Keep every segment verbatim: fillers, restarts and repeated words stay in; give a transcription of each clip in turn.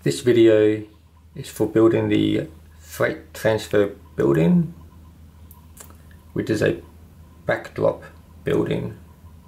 This video is for building the freight transfer building, which is a backdrop building.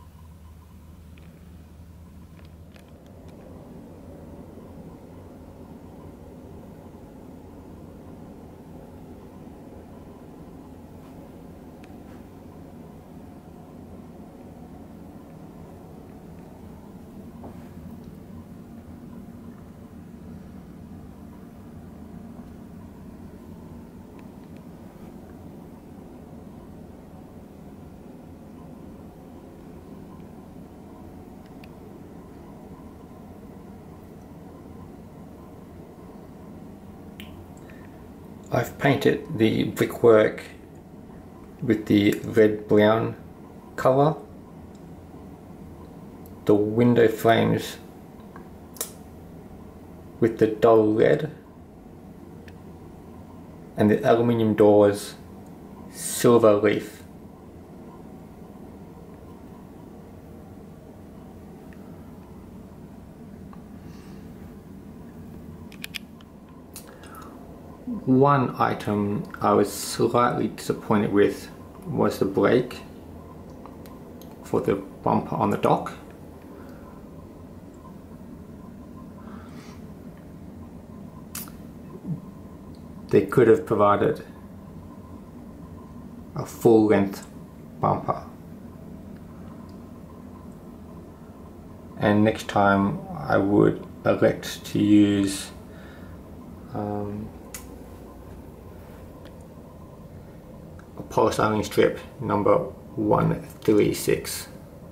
I've painted the brickwork with the red-brown colour, the window frames with the dull red, and the aluminium doors silver leaf. One item I was slightly disappointed with was the brake for the bumper on the dock. They could have provided a full length bumper, and next time I would elect to use um, a polystyrene strip number one three six.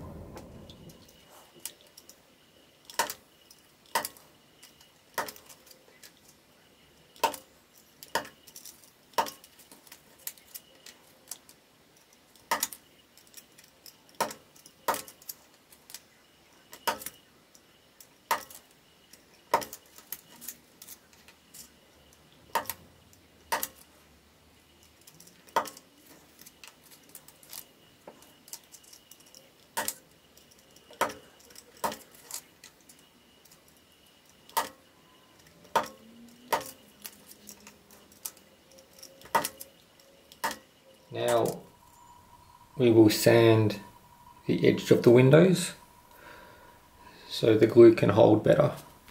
Now we will sand the edge of the windows so the glue can hold better.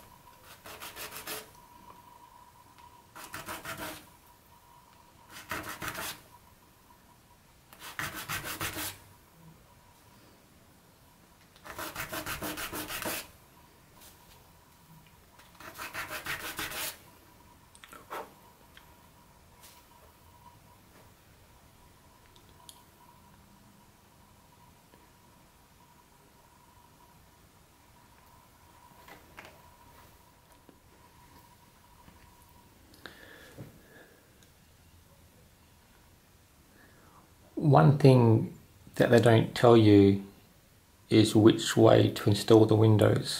One thing that they don't tell you is which way to install the windows.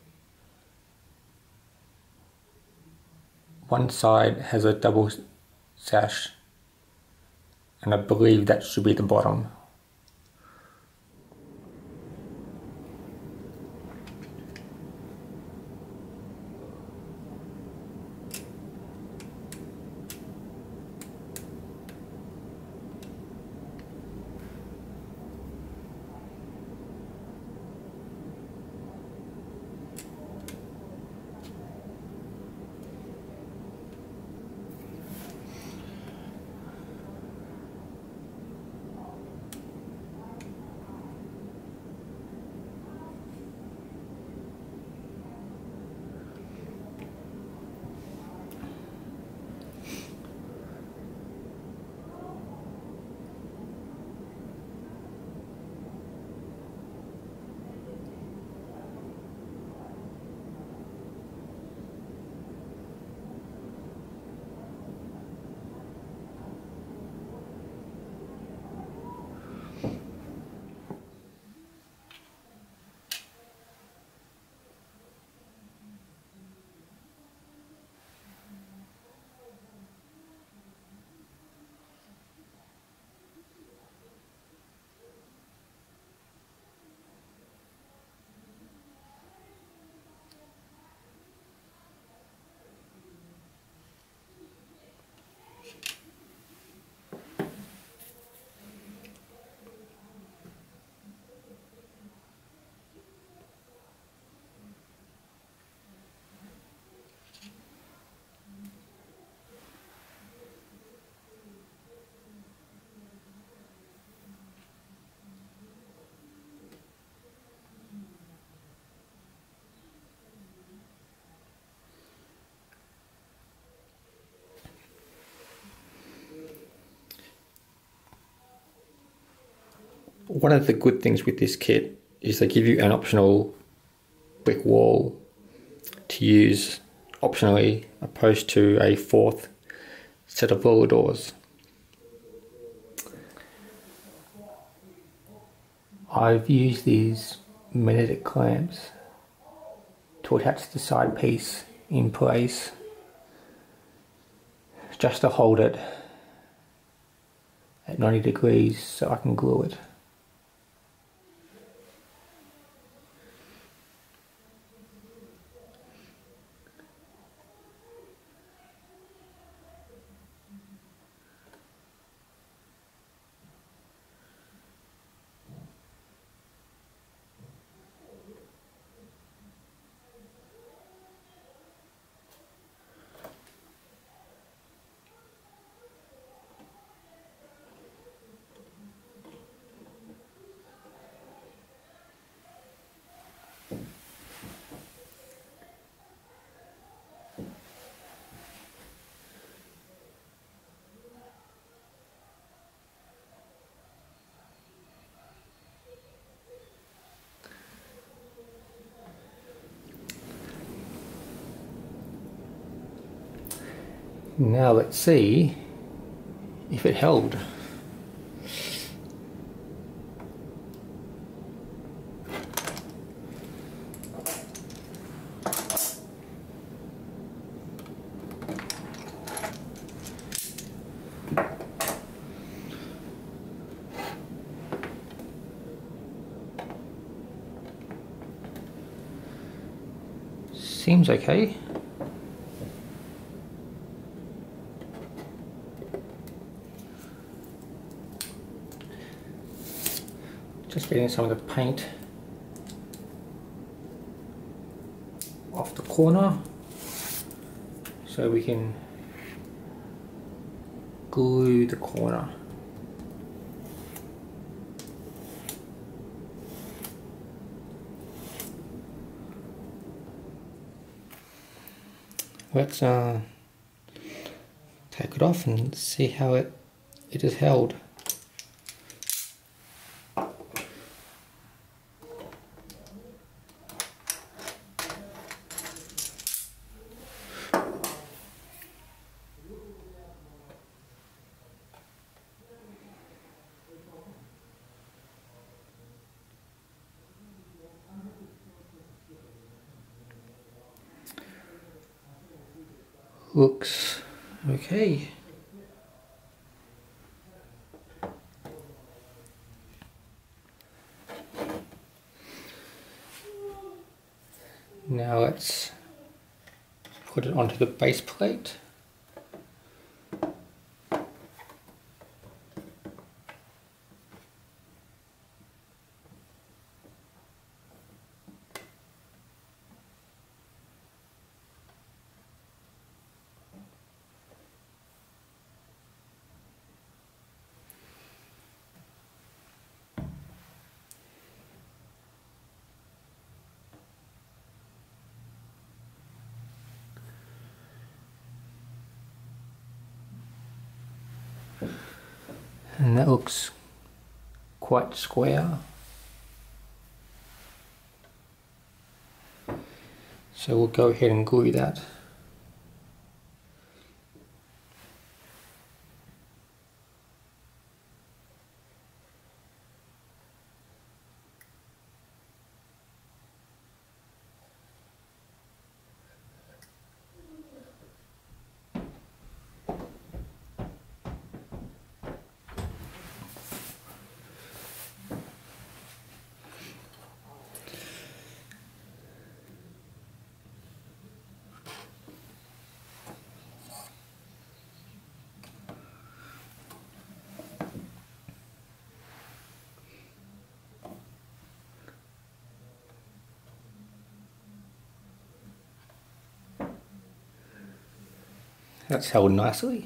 One side has a double sash, and I believe that should be the bottom. one of the good things with this kit is they give you an optional brick wall to use optionally, opposed to a fourth set of roller doors. I've used these magnetic clamps to attach the side piece in place, just to hold it at ninety degrees so I can glue it. Now let's see if it held. Seems okay. Just getting some of the paint off the corner so we can glue the corner. Let's uh, take it off and see how it, it is held. Looks okay. Now let's put it onto the base plate. And that looks quite square. So we'll go ahead and glue that. That's held nicely.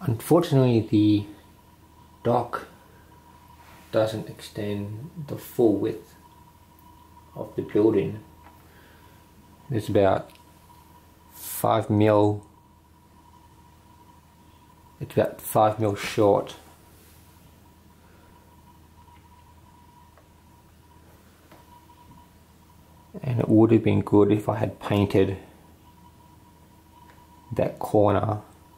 Unfortunately, the dock doesn't extend the full width of the building. It's about five mil. It's about five mil short. And it would have been good if I had painted that corner.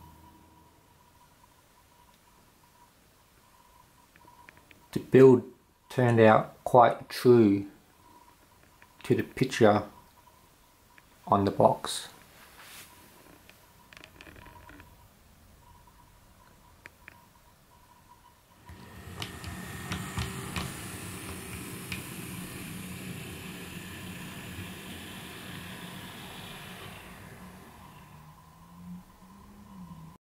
The build turned out quite true to the picture on the box.